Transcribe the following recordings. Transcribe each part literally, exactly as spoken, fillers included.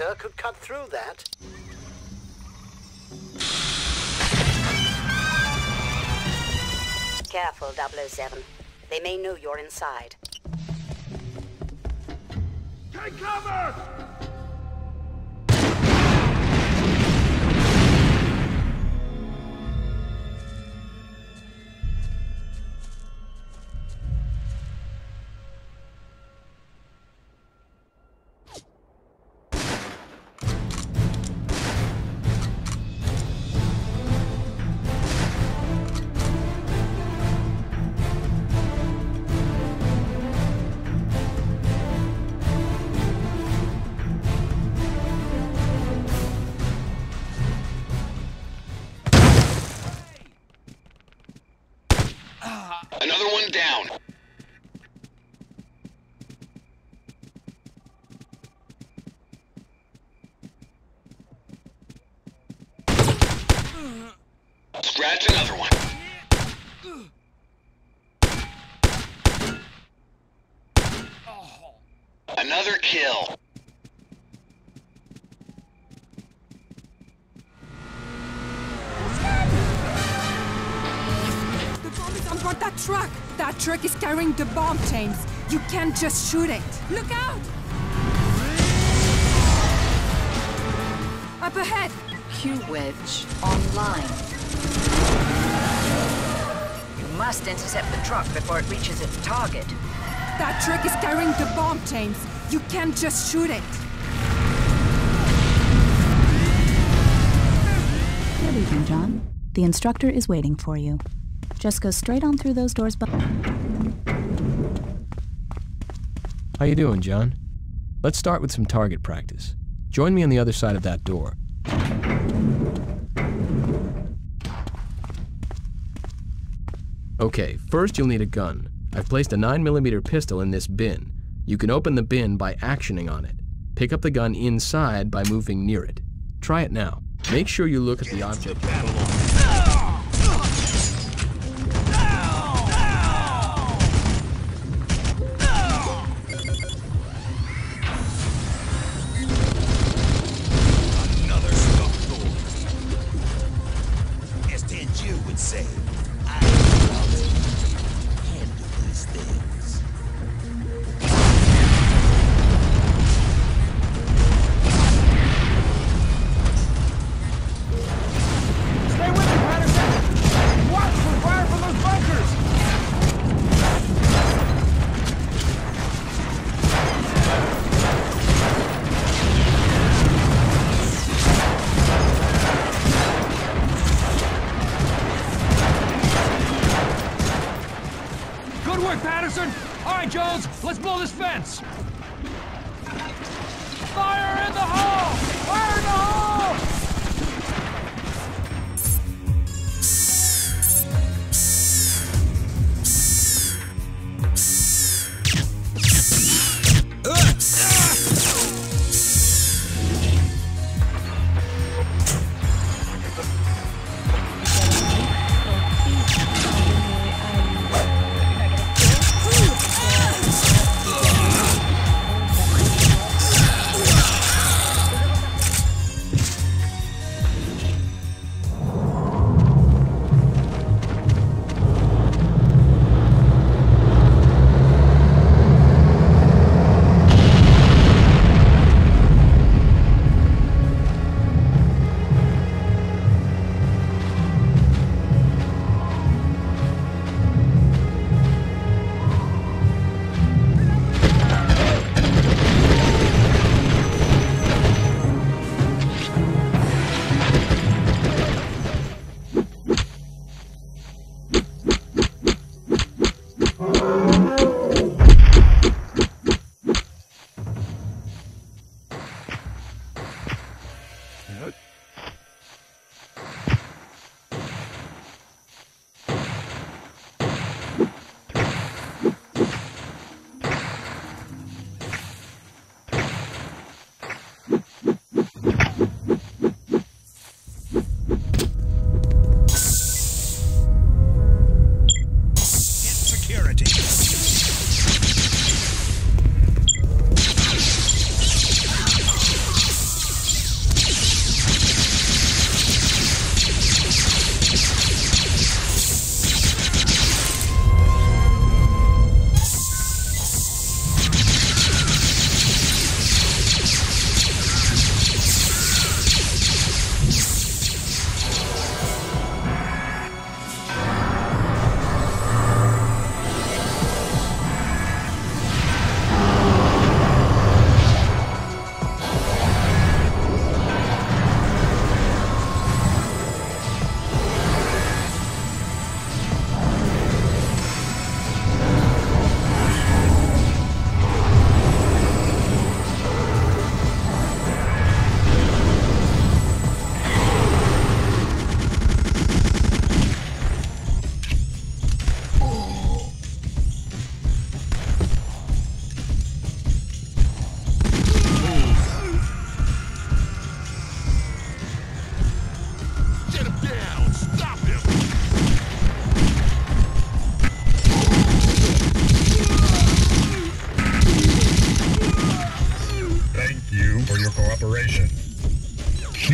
laser could cut through that. Careful, double oh seven. They may know you're inside. Take cover! Another one down. Scratch another one. Another kill. On board that truck! That truck is carrying the bomb, James. You can't just shoot it. Look out! Up ahead! Q-Wedge online. You must intercept the truck before it reaches its target. That truck is carrying the bomb, James. You can't just shoot it. Good evening, John. The instructor is waiting for you. Just go straight on through those doors. How you doing, John? Let's start with some target practice. Join me on the other side of that door. Okay, first you'll need a gun. I've placed a nine millimeter pistol in this bin. You can open the bin by actioning on it. Pick up the gun inside by moving near it. Try it now. Make sure you look at the object. Say, I handle these things. Stay with me, Patterson! Watch for fire from those bunkers! Good work, Patterson! All right, Jones, let's blow this fence! Fire in the hole! Fire in the hole! Security.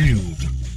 GameCube.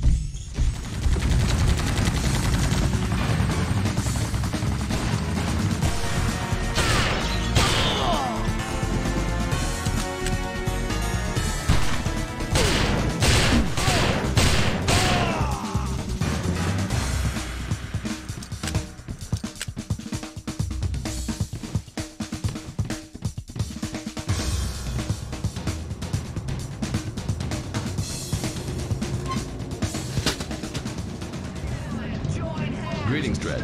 Greetings, Dredd.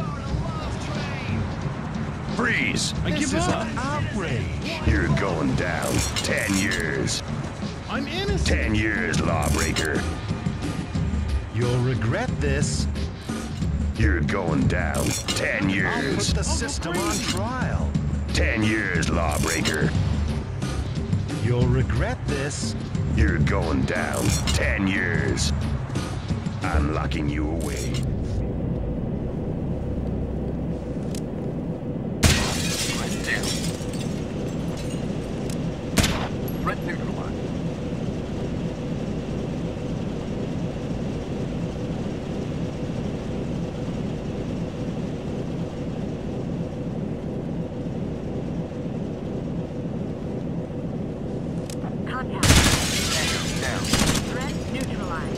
Freeze! I give This is up. an outrage. You're going down. Ten years. I'm innocent. Ten years, lawbreaker. You'll regret this. You're going down. Ten I'll years. put the system on trial. Ten years, lawbreaker. You'll regret this. You're going down. Ten years. I'm locking you away. Red finger line. Contact. Down. Threat neutralized.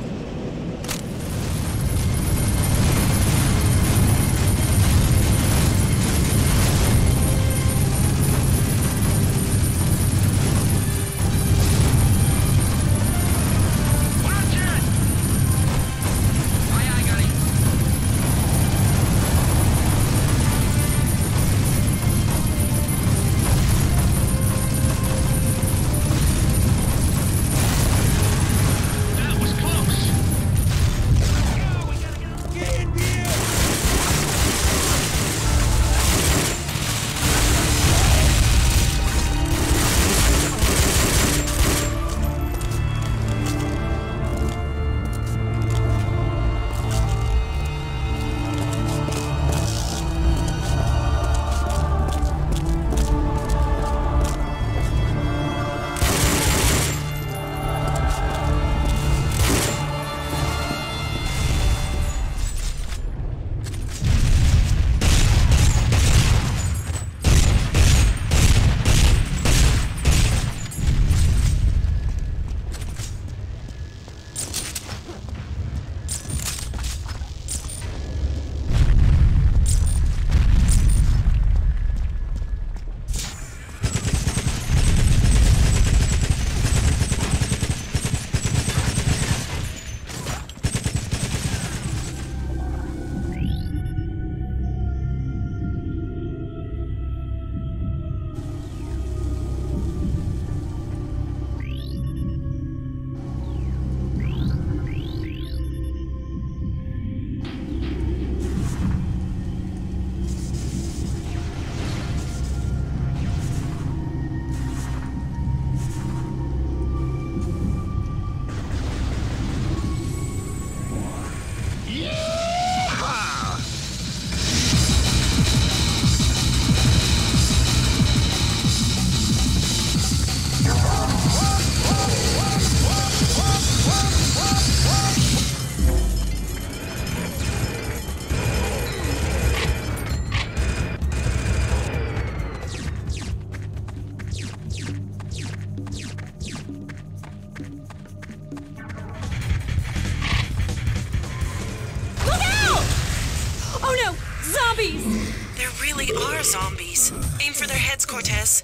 There really are zombies. Aim for their heads, Cortez.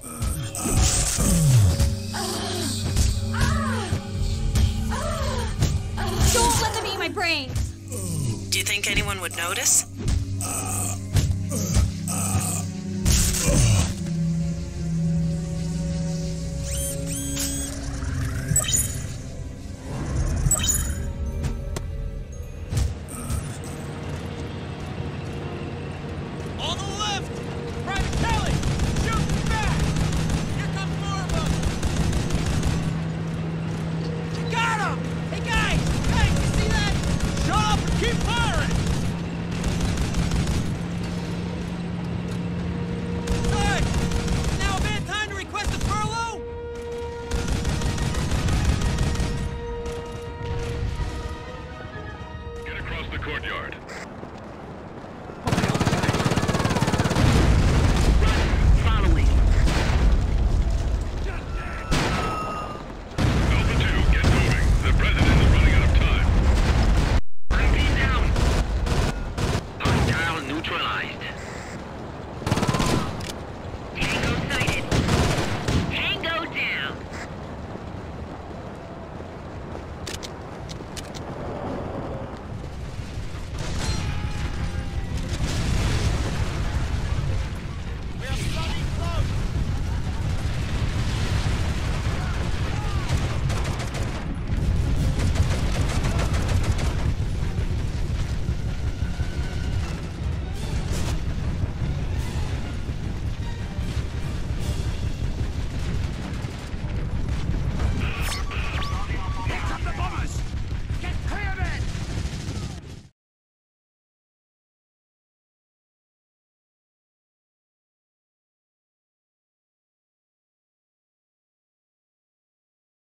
Don't let them eat my brains! Do you think anyone would notice?